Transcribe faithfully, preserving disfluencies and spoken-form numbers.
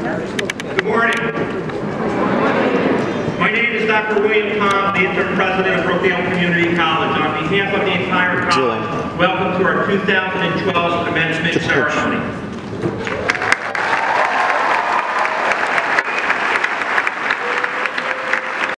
Good morning. My name is Doctor William Tom, the interim president of Brookdale Community College. On behalf of the entire college, welcome to our two thousand twelve commencement ceremony.